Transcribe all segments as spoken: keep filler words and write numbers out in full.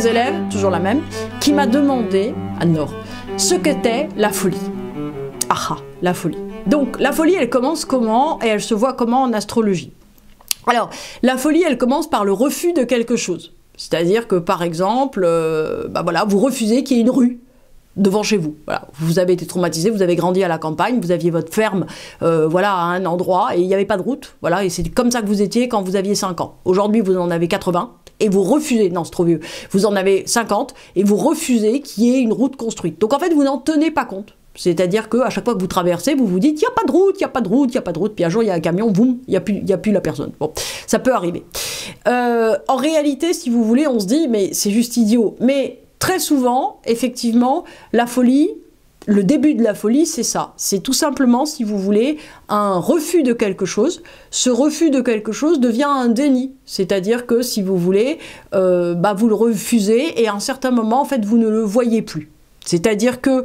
mes élèves, toujours la même, qui m'a demandé, Anne-Laure, ce qu'était la folie. Ah ah, la folie. Donc la folie, elle commence comment et elle se voit comment en astrologie? Alors, la folie, elle commence par le refus de quelque chose. C'est-à-dire que, par exemple, euh, bah voilà, vous refusez qu'il y ait une rue devant chez vous. Voilà. Vous avez été traumatisé, vous avez grandi à la campagne, vous aviez votre ferme euh, voilà, à un endroit et il n'y avait pas de route. Voilà, et c'est comme ça que vous étiez quand vous aviez cinq ans. Aujourd'hui, vous en avez quatre-vingts et vous refusez, non c'est trop vieux, vous en avez cinquante et vous refusez qu'il y ait une route construite. Donc en fait, vous n'en tenez pas compte. C'est-à-dire qu'à chaque fois que vous traversez, vous vous dites « il n'y a pas de route, il n'y a pas de route, il n'y a pas de route », puis un jour il y a un camion, boum, il n'y a plus, il y a plus la personne. Bon, ça peut arriver. Euh, en réalité, si vous voulez, on se dit « mais c'est juste idiot ». Mais très souvent, effectivement, la folie, le début de la folie, c'est ça. C'est tout simplement, si vous voulez, un refus de quelque chose. Ce refus de quelque chose devient un déni. C'est-à-dire que, si vous voulez, euh, bah, vous le refusez et à un certain moment, en fait, vous ne le voyez plus. C'est-à-dire que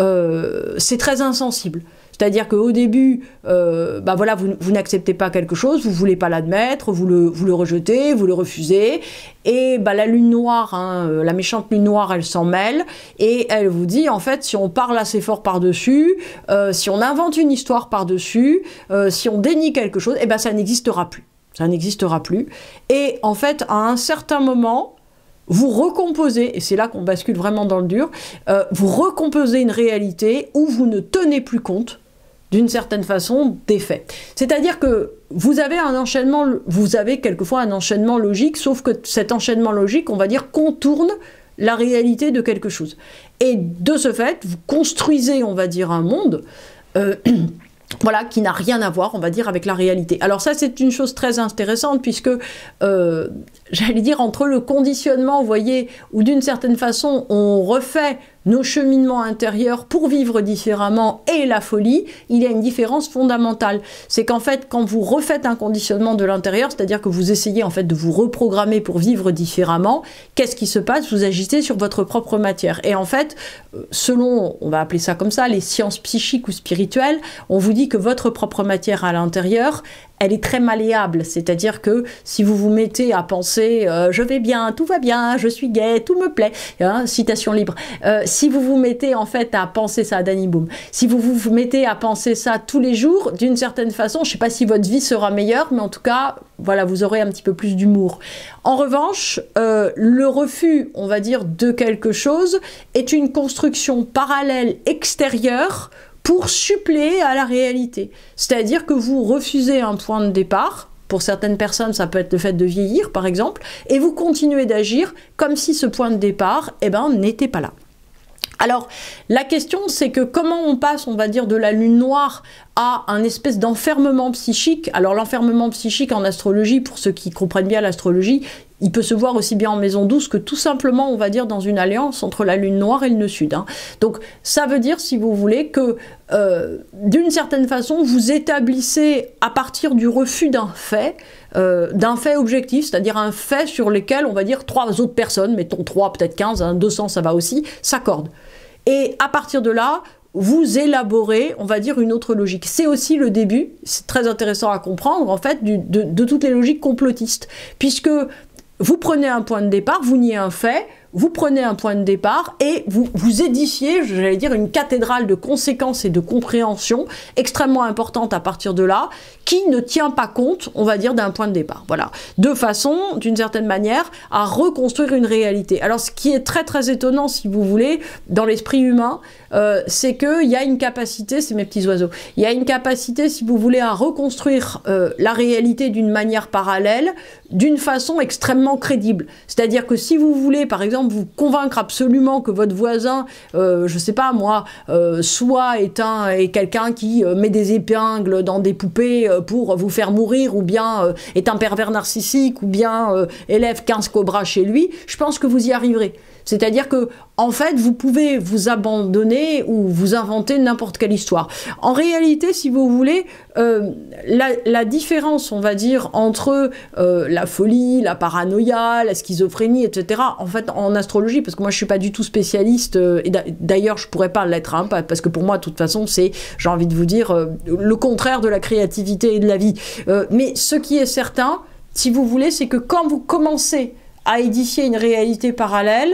euh, c'est très insensible. C'est-à-dire qu'au début, euh, bah voilà, vous, vous n'acceptez pas quelque chose, vous ne voulez pas l'admettre, vous le, vous le rejetez, vous le refusez. Et bah, la lune noire, hein, la méchante lune noire, elle s'en mêle. Et elle vous dit, en fait, si on parle assez fort par-dessus, euh, si on invente une histoire par-dessus, euh, si on dénie quelque chose, eh ben, ça n'existera plus. Ça n'existera plus. Et en fait, à un certain moment, vous recomposez, et c'est là qu'on bascule vraiment dans le dur, euh, vous recomposez une réalité où vous ne tenez plus compte, d'une certaine façon, des faits. C'est-à-dire que vous avez un enchaînement, vous avez quelquefois un enchaînement logique, sauf que cet enchaînement logique, on va dire, contourne la réalité de quelque chose. Et de ce fait, vous construisez, on va dire, un monde euh, voilà, qui n'a rien à voir, on va dire, avec la réalité. Alors ça, c'est une chose très intéressante, puisque, euh, j'allais dire, entre le conditionnement, vous voyez, où d'une certaine façon, on refait nos cheminements intérieurs pour vivre différemment et la folie, il y a une différence fondamentale. C'est qu'en fait, quand vous refaites un conditionnement de l'intérieur, c'est-à-dire que vous essayez en fait de vous reprogrammer pour vivre différemment, qu'est-ce qui se passe? Vous agissez sur votre propre matière. Et en fait, selon, on va appeler ça comme ça, les sciences psychiques ou spirituelles, on vous dit que votre propre matière à l'intérieur, elle est très malléable, c'est-à-dire que si vous vous mettez à penser euh, « je vais bien, tout va bien, je suis gai, tout me plaît hein, », citation libre, euh, si vous vous mettez en fait à penser ça, Danny Boom, si vous vous mettez à penser ça tous les jours, d'une certaine façon, je ne sais pas si votre vie sera meilleure, mais en tout cas, voilà, vous aurez un petit peu plus d'humour. En revanche, euh, le refus, on va dire, de quelque chose est une construction parallèle extérieure pour suppléer à la réalité. C'est-à-dire que vous refusez un point de départ, pour certaines personnes ça peut être le fait de vieillir par exemple, et vous continuez d'agir comme si ce point de départ eh ben, n'était pas là. Alors, la question, c'est que comment on passe, on va dire, de la lune noire à un espèce d'enfermement psychique. Alors, l'enfermement psychique en astrologie, pour ceux qui comprennent bien l'astrologie, il peut se voir aussi bien en maison douce que tout simplement, on va dire, dans une alliance entre la lune noire et le nœud sud. Hein. Donc, ça veut dire, si vous voulez, que euh, d'une certaine façon, vous établissez à partir du refus d'un fait, euh, d'un fait objectif, c'est-à-dire un fait sur lequel, on va dire, trois autres personnes, mettons trois, peut-être quinze, hein, deux cents, ça va aussi, s'accordent. Et à partir de là, vous élaborez, on va dire, une autre logique. C'est aussi le début, c'est très intéressant à comprendre, en fait, du, de, de toutes les logiques complotistes. Puisque vous prenez un point de départ, vous niez un fait, vous prenez un point de départ et vous, vous édifiez, j'allais dire, une cathédrale de conséquences et de compréhension extrêmement importante à partir de là, qui ne tient pas compte, on va dire, d'un point de départ. Voilà. De façon, d'une certaine manière, à reconstruire une réalité. Alors, ce qui est très très étonnant, si vous voulez, dans l'esprit humain, euh, c'est qu'il y a une capacité, c'est mes petits oiseaux, il y a une capacité, si vous voulez, à reconstruire euh, la réalité d'une manière parallèle, d'une façon extrêmement crédible. C'est-à-dire que si vous voulez, par exemple, vous convaincre absolument que votre voisin, euh, je sais pas moi, euh, soit est, un, est quelqu'un qui euh, met des épingles dans des poupées euh, pour vous faire mourir, ou bien euh, est un pervers narcissique, ou bien euh, élève quinze cobras chez lui, je pense que vous y arriverez. C'est-à-dire que, en fait, vous pouvez vous abandonner ou vous inventer n'importe quelle histoire. En réalité, si vous voulez, euh, la, la différence, on va dire, entre euh, la folie, la paranoïa, la schizophrénie, et cetera, en fait, en astrologie, parce que moi, je ne suis pas du tout spécialiste, euh, et d'ailleurs, je ne pourrais pas l'être, hein, parce que pour moi, de toute façon, c'est, j'ai envie de vous dire, euh, le contraire de la créativité et de la vie. Euh, mais ce qui est certain, si vous voulez, c'est que quand vous commencez à édifier une réalité parallèle,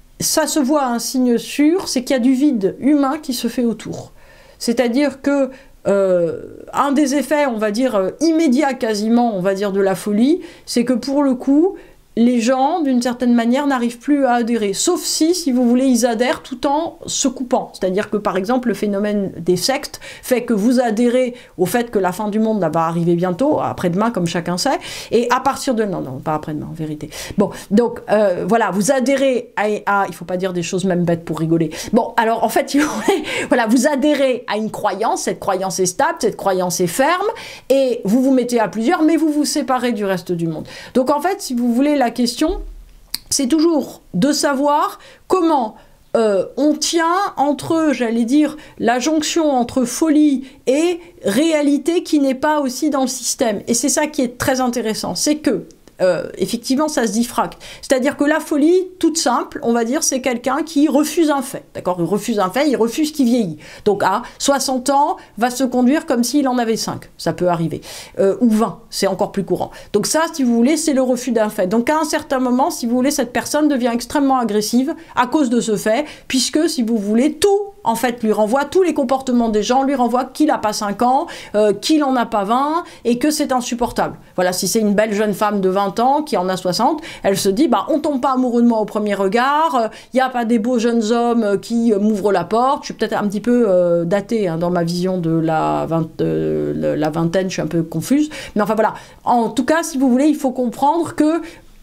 ça se voit un signe sûr, c'est qu'il y a du vide humain qui se fait autour. C'est-à-dire que euh, un des effets, on va dire, euh, immédiats quasiment, on va dire, de la folie, c'est que pour le coup, les gens, d'une certaine manière, n'arrivent plus à adhérer. Sauf si, si vous voulez, ils adhèrent tout en se coupant. C'est-à-dire que, par exemple, le phénomène des sectes fait que vous adhérez au fait que la fin du monde va arriver bientôt, après-demain, comme chacun sait, et à partir de... Non, non, pas après-demain, en vérité. Bon, donc, euh, voilà, vous adhérez à... à il ne faut pas dire des choses même bêtes pour rigoler. Bon, alors, en fait, voilà, vous adhérez à une croyance, cette croyance est stable, cette croyance est ferme, et vous vous mettez à plusieurs, mais vous vous séparez du reste du monde. Donc, en fait, si vous voulez, la La question, c'est toujours de savoir comment euh, on tient entre, j'allais dire, la jonction entre folie et réalité qui n'est pas aussi dans le système. Et c'est ça qui est très intéressant, c'est que Euh, effectivement, ça se diffracte. C'est-à-dire que la folie, toute simple, on va dire, c'est quelqu'un qui refuse un fait. D'accord ? Il refuse un fait, il refuse qu'il vieillit. Donc, à soixante ans, va se conduire comme s'il en avait cinq. Ça peut arriver. Euh, ou vingt, c'est encore plus courant. Donc ça, si vous voulez, c'est le refus d'un fait. Donc, à un certain moment, si vous voulez, cette personne devient extrêmement agressive à cause de ce fait, puisque, si vous voulez, tout, en fait, lui renvoie, tous les comportements des gens lui renvoient qu'il n'a pas cinq ans, euh, qu'il n'en a pas vingt, et que c'est insupportable. Voilà, si c'est une belle jeune femme de vingt ans, qui en a soixante, elle se dit, bah, on tombe pas amoureux de moi au premier regard, il euh, n'y a pas des beaux jeunes hommes euh, qui euh, m'ouvrent la porte, je suis peut-être un petit peu euh, datée hein, dans ma vision de la, vingt, euh, la vingtaine, je suis un peu confuse, mais enfin voilà, en tout cas, si vous voulez, il faut comprendre que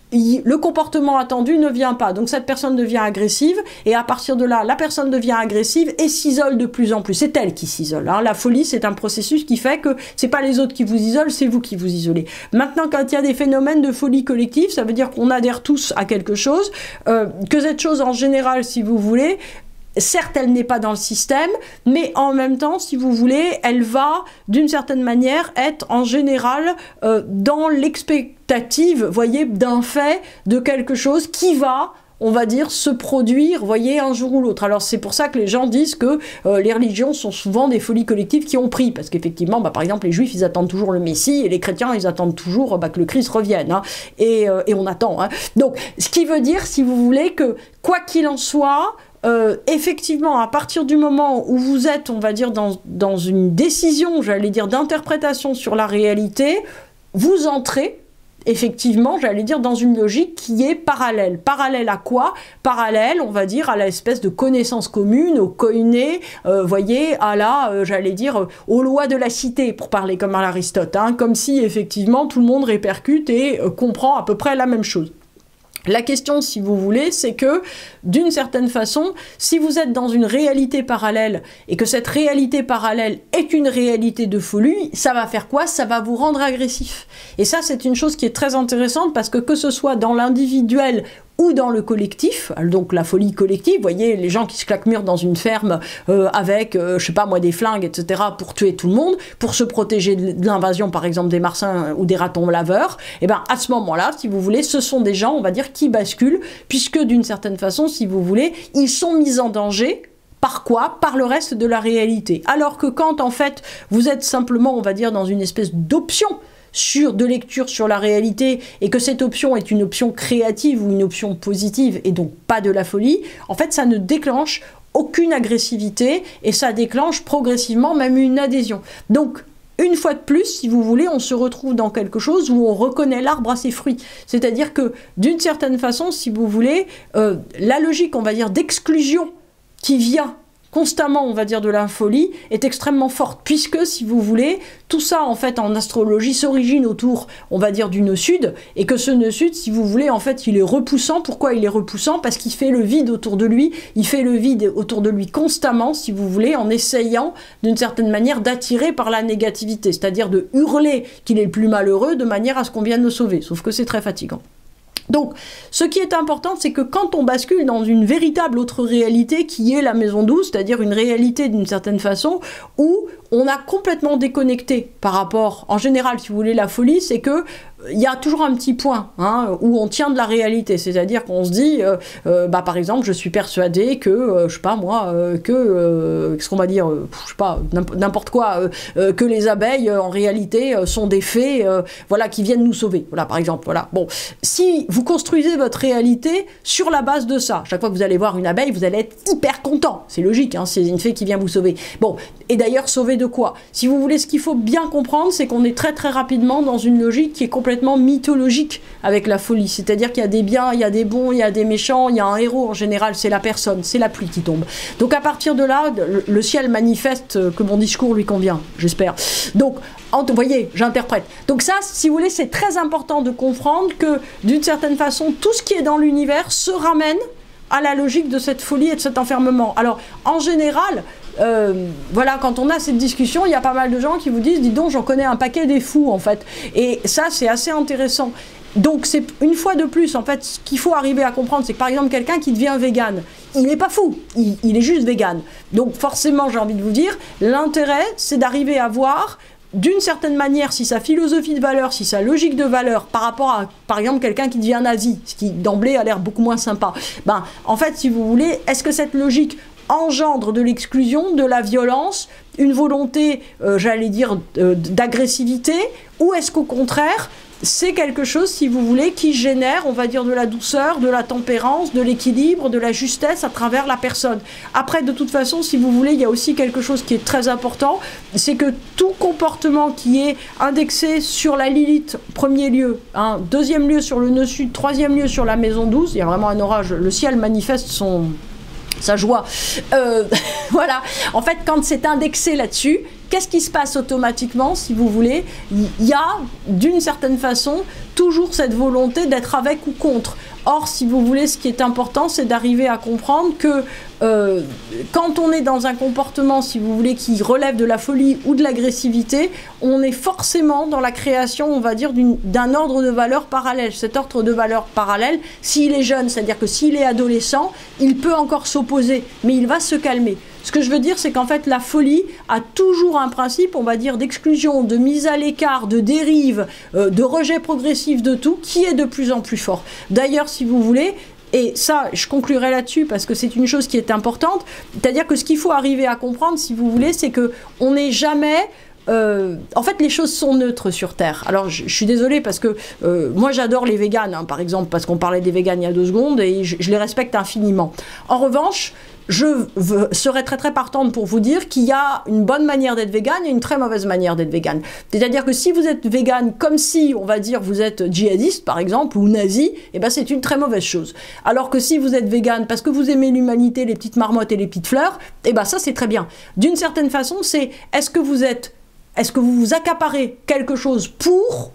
le comportement attendu ne vient pas. Donc cette personne devient agressive, et à partir de là, la personne devient agressive et s'isole de plus en plus. C'est elle qui s'isole. Hein. La folie, c'est un processus qui fait que c'est pas les autres qui vous isolent, c'est vous qui vous isolez. Maintenant, quand il y a des phénomènes de folie collective, ça veut dire qu'on adhère tous à quelque chose, euh, que cette chose en général, si vous voulez, certes, elle n'est pas dans le système, mais en même temps, si vous voulez, elle va, d'une certaine manière, être en général euh, dans l'expectative, voyez, d'un fait, de quelque chose qui va, on va dire, se produire, voyez, un jour ou l'autre. Alors c'est pour ça que les gens disent que euh, les religions sont souvent des folies collectives qui ont pris, parce qu'effectivement, bah, par exemple, les juifs, ils attendent toujours le Messie, et les chrétiens, ils attendent toujours bah, que le Christ revienne, hein, et, euh, et on attend. Hein. Donc, ce qui veut dire, si vous voulez, que quoi qu'il en soit, Euh, effectivement, à partir du moment où vous êtes, on va dire, dans, dans une décision, j'allais dire, d'interprétation sur la réalité, vous entrez, effectivement, j'allais dire, dans une logique qui est parallèle. Parallèle à quoi ? Parallèle, on va dire, à l'espèce de connaissance commune, au koiné, euh, voyez, à la, euh, j'allais dire, euh, aux lois de la cité, pour parler comme à l'Aristote, hein, comme si, effectivement, tout le monde répercute et euh, comprend à peu près la même chose. La question, si vous voulez, c'est que, d'une certaine façon, si vous êtes dans une réalité parallèle, et que cette réalité parallèle est une réalité de folie, ça va faire quoi ? Ça va vous rendre agressif. Et ça, c'est une chose qui est très intéressante, parce que que ce soit dans l'individuel ou dans le collectif, donc la folie collective, vous voyez, les gens qui se claquent mûrs dans une ferme euh, avec, euh, je sais pas moi, des flingues, et cetera, pour tuer tout le monde, pour se protéger de l'invasion, par exemple, des martins ou des ratons laveurs, et bien à ce moment-là, si vous voulez, ce sont des gens, on va dire, qui basculent, puisque d'une certaine façon, si vous voulez, ils sont mis en danger. Par quoi ? Par le reste de la réalité. Alors que quand, en fait, vous êtes simplement, on va dire, dans une espèce d'option sur de lecture sur la réalité, et que cette option est une option créative ou une option positive, et donc pas de la folie, en fait, ça ne déclenche aucune agressivité, et ça déclenche progressivement même une adhésion. Donc, une fois de plus, si vous voulez, on se retrouve dans quelque chose où on reconnaît l'arbre à ses fruits. C'est-à-dire que, d'une certaine façon, si vous voulez, euh, la logique, on va dire, d'exclusion qui vient constamment, on va dire, de la folie, est extrêmement forte, puisque, si vous voulez, tout ça, en fait, en astrologie, s'origine autour, on va dire, du nœud sud, et que ce nœud sud, si vous voulez, en fait, il est repoussant. Pourquoi il est repoussant ? Parce qu'il fait le vide autour de lui, il fait le vide autour de lui constamment, si vous voulez, en essayant, d'une certaine manière, d'attirer par la négativité, c'est-à-dire de hurler qu'il est le plus malheureux, de manière à ce qu'on vienne le sauver, sauf que c'est très fatigant. Donc, ce qui est important, c'est que quand on bascule dans une véritable autre réalité qui est la maison douce, c'est-à-dire une réalité d'une certaine façon où on a complètement déconnecté par rapport, en général, si vous voulez, la folie, c'est que il y a toujours un petit point hein, où on tient de la réalité, c'est-à-dire qu'on se dit, euh, euh, bah, par exemple, je suis persuadé que, euh, je sais pas moi, euh, que, euh, qu'est-ce qu'on va dire, euh, je sais pas, n'importe quoi, euh, euh, que les abeilles, euh, en réalité, euh, sont des fées, euh, voilà, qui viennent nous sauver, voilà, par exemple, voilà. Bon, si vous construisez votre réalité sur la base de ça, chaque fois que vous allez voir une abeille, vous allez être hyper content, c'est logique, hein, c'est une fée qui vient vous sauver. Bon, et d'ailleurs, sauver de quoi? Si vous voulez, ce qu'il faut bien comprendre, c'est qu'on est très très rapidement dans une logique qui est complètement mythologique avec la folie, c'est-à-dire qu'il y a des biens, il y a des bons, il y a des méchants, il y a un héros, en général c'est la personne, c'est la pluie qui tombe. Donc à partir de là, le ciel manifeste que mon discours lui convient, j'espère. Donc, vous voyez, j'interprète. Donc ça, si vous voulez, c'est très important de comprendre que, d'une certaine façon, tout ce qui est dans l'univers se ramène à la logique de cette folie et de cet enfermement. Alors, en général, Euh, voilà, quand on a cette discussion, il y a pas mal de gens qui vous disent, dis donc, j'en connais un paquet des fous, en fait. Et ça, c'est assez intéressant. Donc, c'est une fois de plus, en fait, ce qu'il faut arriver à comprendre, c'est que, par exemple, quelqu'un qui devient vegan, il n'est pas fou, il, il est juste vegan. Donc, forcément, j'ai envie de vous dire, l'intérêt, c'est d'arriver à voir, d'une certaine manière, si sa philosophie de valeur, si sa logique de valeur, par rapport à, par exemple, quelqu'un qui devient nazi, ce qui, d'emblée, a l'air beaucoup moins sympa. Ben, en fait, si vous voulez, est-ce que cette logique engendre de l'exclusion, de la violence, une volonté, euh, j'allais dire, euh, d'agressivité, ou est-ce qu'au contraire, c'est quelque chose, si vous voulez, qui génère, on va dire, de la douceur, de la tempérance, de l'équilibre, de la justesse à travers la personne. Après, de toute façon, si vous voulez, il y a aussi quelque chose qui est très important, c'est que tout comportement qui est indexé sur la Lilith, premier lieu, hein, deuxième lieu sur le nœud sud, troisième lieu sur la maison douze, il y a vraiment un orage, le ciel manifeste son... sa joie. Euh, voilà. En fait, quand c'est indexé là-dessus, qu'est-ce qui se passe automatiquement, si vous voulez? Il y a, d'une certaine façon, toujours cette volonté d'être avec ou contre. Or, si vous voulez, ce qui est important, c'est d'arriver à comprendre que euh, quand on est dans un comportement, si vous voulez, qui relève de la folie ou de l'agressivité, on est forcément dans la création, on va dire, d'un ordre de valeurs parallèle. Cet ordre de valeurs parallèle, s'il est jeune, c'est-à-dire que s'il est adolescent, il peut encore s'opposer, mais il va se calmer. Ce que je veux dire, c'est qu'en fait, la folie a toujours un principe, on va dire, d'exclusion, de mise à l'écart, de dérive, euh, de rejet progressif de tout, qui est de plus en plus fort. D'ailleurs, si vous voulez, et ça, je conclurai là-dessus parce que c'est une chose qui est importante, c'est-à-dire que ce qu'il faut arriver à comprendre, si vous voulez, c'est qu'on n'est jamais... Euh, en fait, les choses sont neutres sur Terre. Alors, je, je suis désolée parce que euh, moi, j'adore les véganes, hein, par exemple, parce qu'on parlait des véganes il y a deux secondes, et je, je les respecte infiniment. En revanche, je veux, serais très très partante pour vous dire qu'il y a une bonne manière d'être végane et une très mauvaise manière d'être végane. C'est-à-dire que si vous êtes végane comme si, on va dire, vous êtes djihadiste, par exemple, ou nazi, eh ben c'est une très mauvaise chose. Alors que si vous êtes végane parce que vous aimez l'humanité, les petites marmottes et les petites fleurs, eh ben ça c'est très bien. D'une certaine façon, c'est est-ce que vous êtes, est-ce que vous vous accaparez quelque chose pour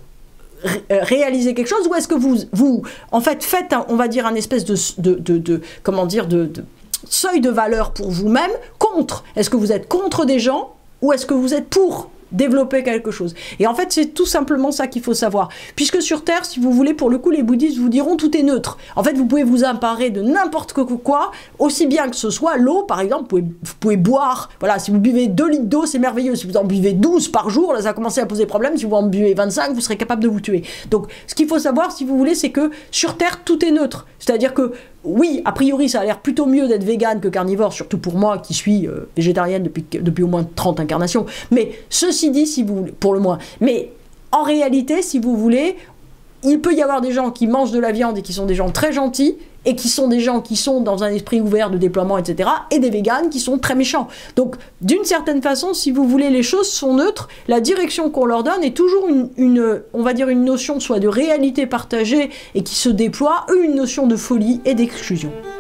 réaliser quelque chose, ou est-ce que vous, vous en fait, faites, un, on va dire, un espèce de, de, de, de comment dire, de, de seuil de valeur pour vous-même, contre. Est-ce que vous êtes contre des gens, ou est-ce que vous êtes pour développer quelque chose? Et en fait, c'est tout simplement ça qu'il faut savoir. Puisque sur Terre, si vous voulez, pour le coup, les bouddhistes vous diront tout est neutre. En fait, vous pouvez vous emparer de n'importe quoi, aussi bien que ce soit l'eau, par exemple, vous pouvez, vous pouvez boire. Voilà, si vous buvez deux litres d'eau, c'est merveilleux. Si vous en buvez douze par jour, là, ça a commencé à poser problème. Si vous en buvez vingt-cinq, vous serez capable de vous tuer. Donc, ce qu'il faut savoir, si vous voulez, c'est que sur Terre, tout est neutre. C'est-à-dire que oui, a priori, ça a l'air plutôt mieux d'être végane que carnivore, surtout pour moi qui suis euh, végétarienne depuis, depuis au moins trente incarnations. Mais ceci dit, si vous voulez, pour le moins. Mais en réalité, si vous voulez, il peut y avoir des gens qui mangent de la viande et qui sont des gens très gentils, et qui sont des gens qui sont dans un esprit ouvert de déploiement, et cetera, et des véganes qui sont très méchants. Donc, d'une certaine façon, si vous voulez, les choses sont neutres, la direction qu'on leur donne est toujours une, une, on va dire, une notion soit de réalité partagée et qui se déploie, ou une notion de folie et d'exclusion.